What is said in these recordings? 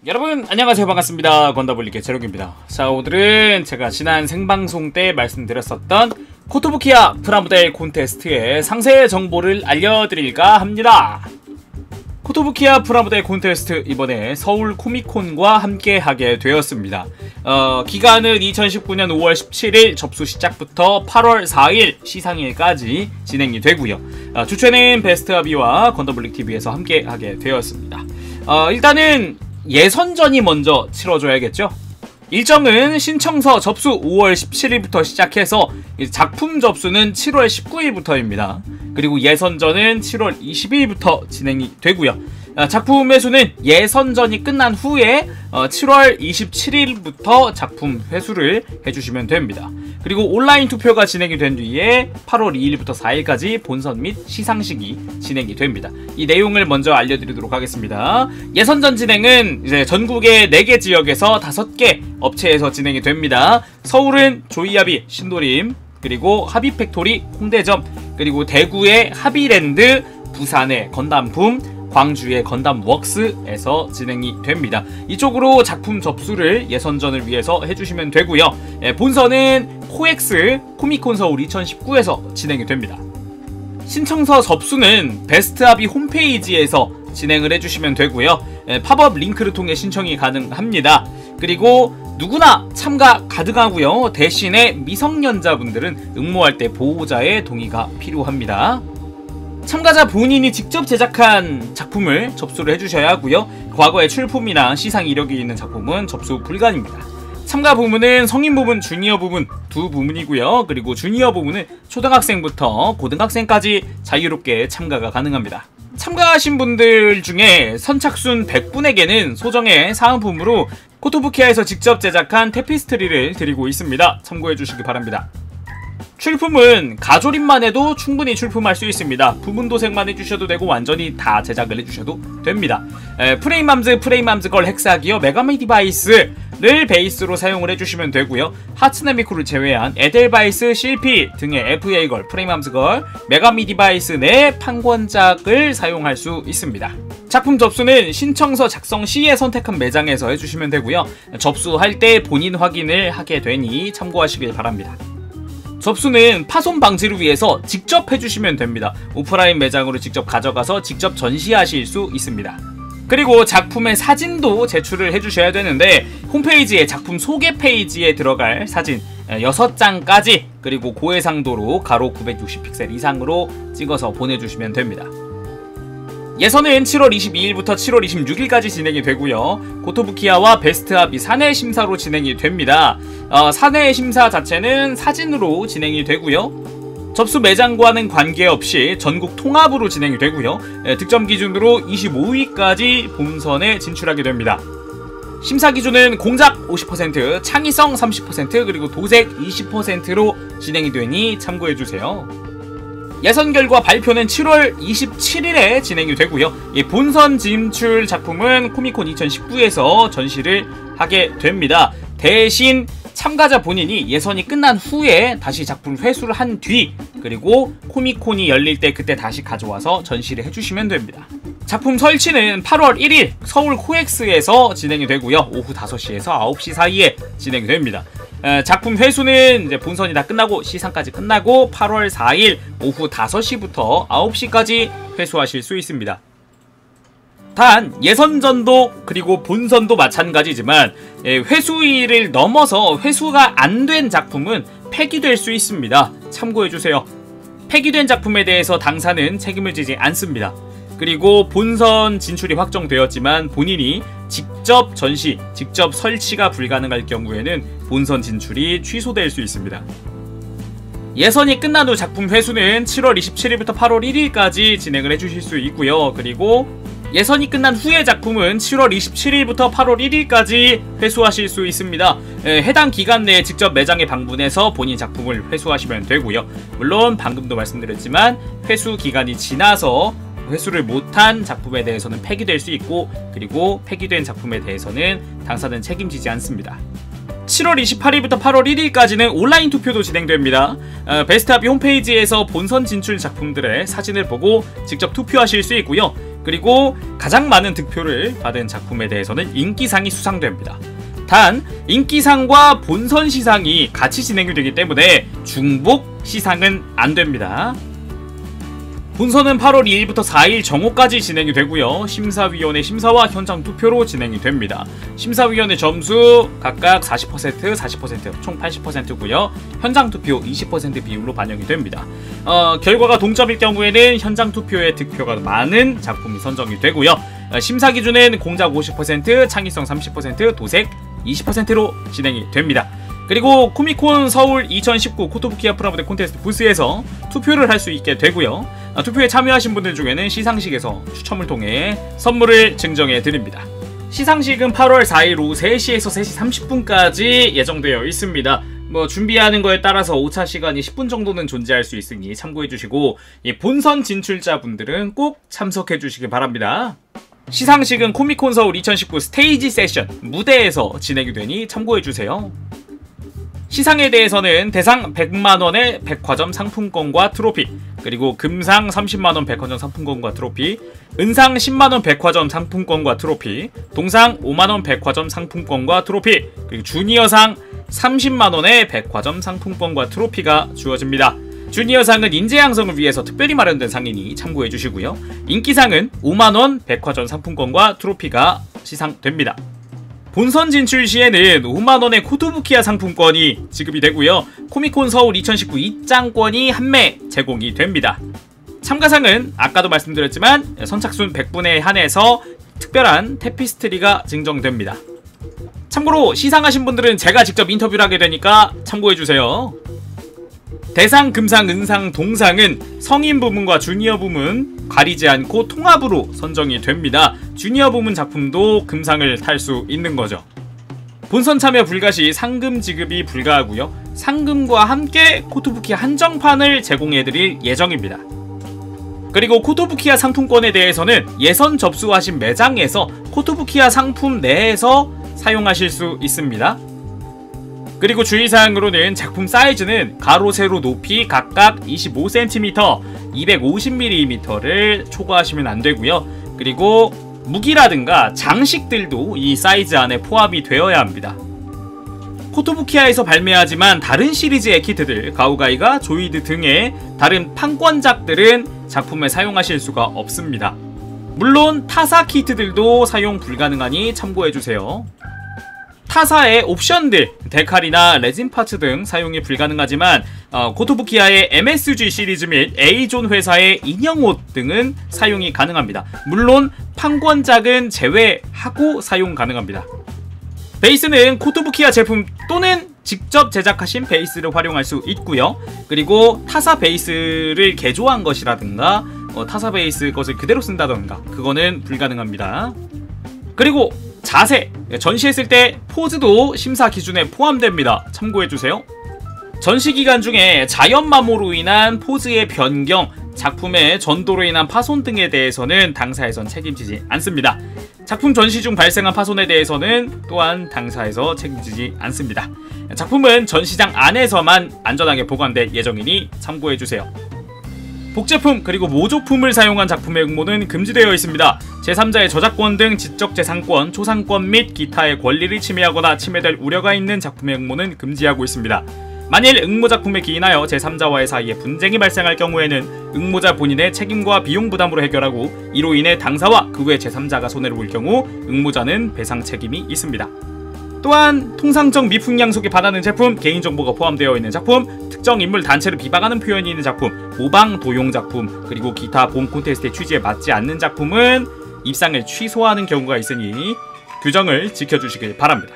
여러분 안녕하세요, 반갑습니다. 건더블리케 제록입니다. 자, 오늘은 제가 지난 생방송 때 말씀드렸었던 코토부키야 프라모델 콘테스트의 상세 정보를 알려드릴까 합니다. 코토부키야 프라모델 콘테스트 이번에 서울 코미콘과 함께 하게 되었습니다. 기간은 2019년 5월 17일 접수 시작부터 8월 4일 시상일까지 진행이 되고요. 주최는 베스트아비와 건더블릭TV에서 함께 하게 되었습니다. 일단은 예선전이 먼저 치러줘야겠죠. 일정은 신청서 접수 5월 17일부터 시작해서 작품 접수는 7월 19일부터입니다. 그리고 예선전은 7월 20일부터 진행이 되고요. 작품 회수는 예선전이 끝난 후에 7월 27일부터 작품 회수를 해주시면 됩니다. 그리고 온라인 투표가 진행이 된 뒤에 8월 2일부터 4일까지 본선 및 시상식이 진행이 됩니다. 이 내용을 먼저 알려드리도록 하겠습니다. 예선전 진행은 이제 전국의 4개 지역에서 5개 업체에서 진행이 됩니다. 서울은 조이아비, 신도림, 그리고 하비팩토리, 홍대점, 그리고 대구의 하비랜드, 부산의 건담품, 광주의 건담웍스에서 진행이 됩니다. 이쪽으로 작품 접수를 예선전을 위해서 해주시면 되고요. 본선은 코엑스 코미콘 서울 2019에서 진행이 됩니다. 신청서 접수는 베스트아비 홈페이지에서 진행을 해주시면 되고요. 팝업 링크를 통해 신청이 가능합니다. 그리고 누구나 참가 가능하고요. 대신에 미성년자분들은 응모할 때 보호자의 동의가 필요합니다. 참가자 본인이 직접 제작한 작품을 접수를 해주셔야 하고요. 과거의 출품이나 시상 이력이 있는 작품은 접수 불가입니다. 참가 부문은 성인 부문, 주니어 부문 두 부문이고요. 그리고 주니어 부문은 초등학생부터 고등학생까지 자유롭게 참가가 가능합니다. 참가하신 분들 중에 선착순 100분에게는 소정의 사은품으로 코토부키야에서 직접 제작한 테피스트리를 드리고 있습니다. 참고해 주시기 바랍니다. 출품은 가조림만 해도 충분히 출품할 수 있습니다. 부분 도색만 해주셔도 되고 완전히 다 제작을 해주셔도 됩니다. 프레임맘즈, 프레임맘즈걸 헥사기어, 메가미 디바이스를 베이스로 사용을 해주시면 되고요. 하츠네미쿠를 제외한 에델바이스, 실피 등의 FA걸, 프레임맘즈걸, 메가미 디바이스 내 판권작을 사용할 수 있습니다. 작품 접수는 신청서 작성 시에 선택한 매장에서 해주시면 되고요. 접수할 때 본인 확인을 하게 되니 참고하시길 바랍니다. 접수는 파손 방지를 위해서 직접 해주시면 됩니다. 오프라인 매장으로 직접 가져가서 직접 전시하실 수 있습니다. 그리고 작품의 사진도 제출을 해주셔야 되는데 홈페이지에 작품 소개 페이지에 들어갈 사진 6장까지 그리고 고해상도로 가로 960픽셀 이상으로 찍어서 보내주시면 됩니다. 예선은 7월 22일부터 7월 26일까지 진행이 되고요. 코토부키야와 베스트아비 사내 심사로 진행이 됩니다. 사내 심사 자체는 사진으로 진행이 되고요. 접수 매장과는 관계없이 전국 통합으로 진행이 되고요. 득점 기준으로 25위까지 본선에 진출하게 됩니다. 심사 기준은 공작 50%, 창의성 30%, 그리고 도색 20%로 진행이 되니 참고해주세요. 예선 결과 발표는 7월 27일에 진행이 되고요. 본선 진출 작품은 코미콘 2019에서 전시를 하게 됩니다. 대신 참가자 본인이 예선이 끝난 후에 다시 작품 회수를 한 뒤 그리고 코미콘이 열릴 때 그때 다시 가져와서 전시를 해주시면 됩니다. 작품 설치는 8월 1일 서울 코엑스에서 진행이 되고요. 오후 5시에서 9시 사이에 진행이 됩니다. 작품 회수는 이제 본선이 다 끝나고 시상까지 끝나고 8월 4일 오후 5시부터 9시까지 회수하실 수 있습니다. 단 예선전도 그리고 본선도 마찬가지지만 회수일을 넘어서 회수가 안 된 작품은 폐기될 수 있습니다. 참고해주세요. 폐기된 작품에 대해서 당사는 책임을 지지 않습니다. 그리고 본선 진출이 확정되었지만 본인이 직접 전시, 직접 설치가 불가능할 경우에는 본선 진출이 취소될 수 있습니다. 예선이 끝난 후 작품 회수는 7월 27일부터 8월 1일까지 진행을 해주실 수 있고요. 그리고 예선이 끝난 후의 작품은 7월 27일부터 8월 1일까지 회수하실 수 있습니다. 해당 기간 내에 직접 매장에 방문해서 본인 작품을 회수하시면 되고요. 물론 방금도 말씀드렸지만 회수 기간이 지나서 회수를 못한 작품에 대해서는 폐기될 수 있고 그리고 폐기된 작품에 대해서는 당사는 책임지지 않습니다. 7월 28일부터 8월 1일까지는 온라인 투표도 진행됩니다. 베스트아비 홈페이지에서 본선 진출 작품들의 사진을 보고 직접 투표하실 수 있고요. 그리고 가장 많은 득표를 받은 작품에 대해서는 인기상이 수상됩니다. 단 인기상과 본선 시상이 같이 진행이 되기 때문에 중복 시상은 안됩니다. 본선은 8월 2일부터 4일 정오까지 진행이 되고요. 심사위원회 심사와 현장 투표로 진행이 됩니다. 심사위원회 점수 각각 40%, 40%, 총 80%고요. 현장 투표 20% 비율로 반영이 됩니다. 결과가 동점일 경우에는 현장 투표에 득표가 많은 작품이 선정이 되고요. 심사 기준은 공작 50%, 창의성 30%, 도색 20%로 진행이 됩니다. 그리고 코미콘 서울 2019 코토부키야 프라모델 콘테스트 부스에서 투표를 할 수 있게 되고요. 투표에 참여하신 분들 중에는 시상식에서 추첨을 통해 선물을 증정해 드립니다. 시상식은 8월 4일 오후 3시에서 3시 30분까지 예정되어 있습니다. 준비하는 거에 따라서 오차 시간이 10분 정도는 존재할 수 있으니 참고해 주시고, 본선 진출자분들은 꼭 참석해 주시기 바랍니다. 시상식은 코미콘 서울 2019 스테이지 세션 무대에서 진행이 되니 참고해 주세요. 시상에 대해서는 대상 100만원의 백화점 상품권과 트로피, 그리고 금상 30만원 백화점 상품권과 트로피, 은상 10만원 백화점 상품권과 트로피, 동상 5만원 백화점 상품권과 트로피, 그리고 주니어상 30만원의 백화점 상품권과 트로피가 주어집니다. 주니어상은 인재 양성을 위해서 특별히 마련된 상이니 참고해 주시고요. 인기상은 5만원 백화점 상품권과 트로피가 시상됩니다. 본선 진출 시에는 5만원의 코토부키야 상품권이 지급이 되고요. 코미콘 서울 2019 입장권이 한 매 제공이 됩니다. 참가상은 아까도 말씀드렸지만 선착순 100분에 한해서 특별한 테피스트리가 증정됩니다. 참고로 시상하신 분들은 제가 직접 인터뷰를 하게 되니까 참고해주세요. 대상, 금상, 은상, 동상은 성인 부문과 주니어 부문 가리지 않고 통합으로 선정이 됩니다. 주니어 부문 작품도 금상을 탈 수 있는 거죠. 본선 참여 불가 시 상금 지급이 불가하고요. 상금과 함께 코토부키야 한정판을 제공해드릴 예정입니다. 그리고 코토부키야 상품권에 대해서는 예선 접수하신 매장에서 코토부키야 상품 내에서 사용하실 수 있습니다. 그리고 주의사항으로는 작품 사이즈는 가로 세로 높이 각각 25cm, 250mm를 초과하시면 안되고요. 그리고 무기라든가 장식들도 이 사이즈 안에 포함이 되어야 합니다. 코토부키야에서 발매하지만 다른 시리즈의 키트들, 가오가이가, 조이드 등의 다른 판권작들은 작품에 사용하실 수가 없습니다. 물론 타사 키트들도 사용 불가능하니 참고해주세요. 타사의 옵션들, 데칼이나 레진 파츠 등 사용이 불가능하지만 코토부키야의 MSG 시리즈 및 A존 회사의 인형옷 등은 사용이 가능합니다. 물론 판권작은 제외하고 사용 가능합니다. 베이스는 코토부키야 제품 또는 직접 제작하신 베이스를 활용할 수 있고요. 그리고 타사 베이스를 개조한 것이라든가 타사 베이스 것을 그대로 쓴다던가 그거는 불가능합니다. 그리고 자세, 전시했을 때 포즈도 심사 기준에 포함됩니다. 참고해주세요. 전시 기간 중에 자연마모로 인한 포즈의 변경, 작품의 전도로 인한 파손 등에 대해서는 당사에선 책임지지 않습니다. 작품 전시 중 발생한 파손에 대해서는 또한 당사에서 책임지지 않습니다. 작품은 전시장 안에서만 안전하게 보관될 예정이니 참고해주세요. 복제품 그리고 모조품을 사용한 작품의 응모는 금지되어 있습니다. 제3자의 저작권 등 지적재산권, 초상권 및 기타의 권리를 침해하거나 침해될 우려가 있는 작품의 응모는 금지하고 있습니다. 만일 응모작품에 기인하여 제3자와의 사이에 분쟁이 발생할 경우에는 응모자 본인의 책임과 비용 부담으로 해결하고 이로 인해 당사와 그 외 제3자가 손해를 볼 경우 응모자는 배상 책임이 있습니다. 또한 통상적 미풍양속에 반하는 제품, 개인정보가 포함되어 있는 작품, 특정 인물 단체를 비방하는 표현이 있는 작품, 모방 도용 작품, 그리고 기타 본 콘테스트의 취지에 맞지 않는 작품은 입상을 취소하는 경우가 있으니 규정을 지켜주시길 바랍니다.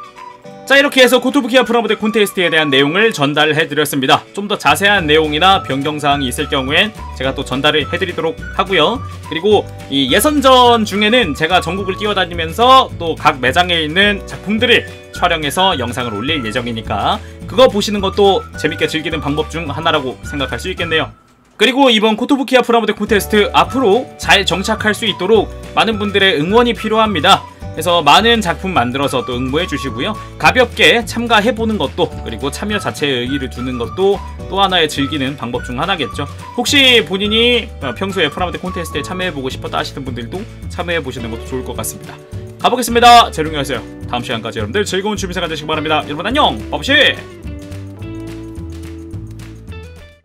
자, 이렇게 해서 코토부키야 프라모델 콘테스트에 대한 내용을 전달해드렸습니다. 좀 더 자세한 내용이나 변경사항이 있을 경우엔 제가 또 전달을 해드리도록 하고요. 그리고 이 예선전 중에는 제가 전국을 뛰어다니면서 또 각 매장에 있는 작품들을 촬영해서 영상을 올릴 예정이니까 그거 보시는 것도 재밌게 즐기는 방법 중 하나라고 생각할 수 있겠네요. 그리고 이번 코토부키야 프라모델 콘테스트 앞으로 잘 정착할 수 있도록 많은 분들의 응원이 필요합니다. 그래서 많은 작품 만들어서 또 응모해 주시고요. 가볍게 참가해보는 것도, 그리고 참여 자체에 의의를 두는 것도 또 하나의 즐기는 방법 중 하나겠죠. 혹시 본인이 평소에 프라모델 콘테스트에 참여해보고 싶었다 하시는 분들도 참여해보시는 것도 좋을 것 같습니다. 가보겠습니다. 재롱이었어요. 다음 시간까지 여러분들 즐거운 준비 생활 되시기 바랍니다. 여러분 안녕. 바보시.